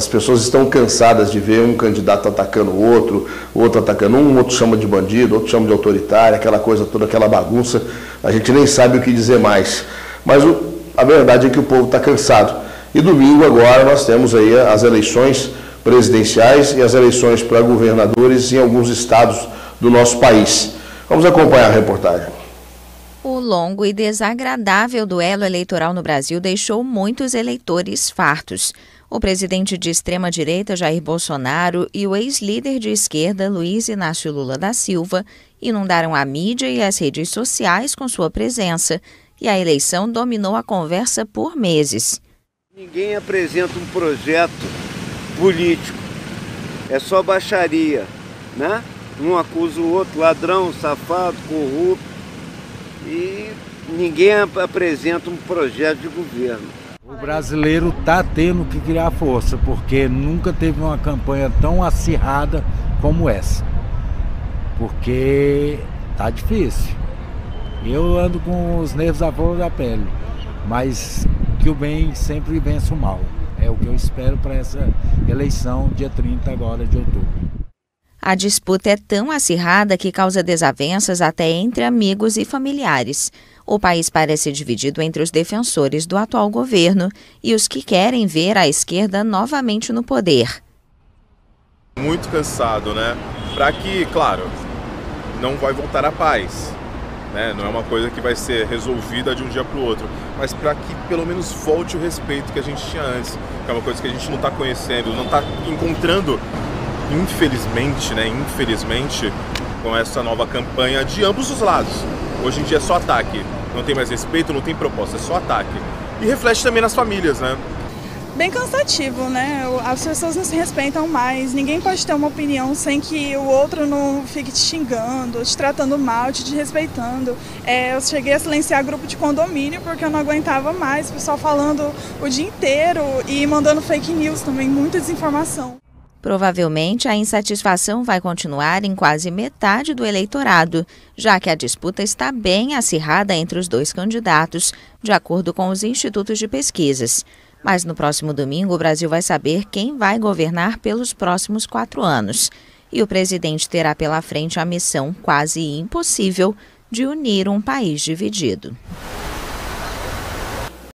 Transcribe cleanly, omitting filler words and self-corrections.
pessoas estão cansadas de ver um candidato atacando o outro atacando um, outro chama de bandido, outro chama de autoritário, aquela coisa toda, aquela bagunça. A gente nem sabe o que dizer mais. Mas a verdade é que o povo está cansado. E domingo agora nós temos aí as eleições presidenciais e as eleições para governadores em alguns estados do nosso país. Vamos acompanhar a reportagem. O longo e desagradável duelo eleitoral no Brasil deixou muitos eleitores fartos. O presidente de extrema-direita, Jair Bolsonaro, e o ex-líder de esquerda, Luiz Inácio Lula da Silva, inundaram a mídia e as redes sociais com sua presença, e a eleição dominou a conversa por meses. Ninguém apresenta um projeto político, é só baixaria, né? Um acusa o outro, ladrão, safado, corrupto, e ninguém apresenta um projeto de governo. O brasileiro está tendo que criar força, porque nunca teve uma campanha tão acirrada como essa. Porque tá difícil. Eu ando com os nervos à flor da pele, mas que o bem sempre vence o mal. É o que eu espero para essa eleição, dia 30 agora de outubro. A disputa é tão acirrada que causa desavenças até entre amigos e familiares. O país parece dividido entre os defensores do atual governo e os que querem ver a esquerda novamente no poder. Muito cansado, né? Para que, claro, não vai voltar a paz, né? Não é uma coisa que vai ser resolvida de um dia para o outro, mas para que pelo menos volte o respeito que a gente tinha antes, que é uma coisa que a gente não está conhecendo, não está encontrando. Infelizmente, Infelizmente, com essa nova campanha de ambos os lados. Hoje em dia é só ataque. Não tem mais respeito, não tem proposta, é só ataque. E reflete também nas famílias, né? Bem cansativo, né? As pessoas não se respeitam mais. Ninguém pode ter uma opinião sem que o outro não fique te xingando, te tratando mal, te desrespeitando. Eu cheguei a silenciar grupo de condomínio porque eu não aguentava mais. O pessoal falando o dia inteiro e mandando fake news também, muita desinformação. Provavelmente, a insatisfação vai continuar em quase metade do eleitorado, já que a disputa está bem acirrada entre os dois candidatos, de acordo com os institutos de pesquisas. Mas no próximo domingo, o Brasil vai saber quem vai governar pelos próximos 4 anos. E o presidente terá pela frente a missão quase impossível de unir um país dividido.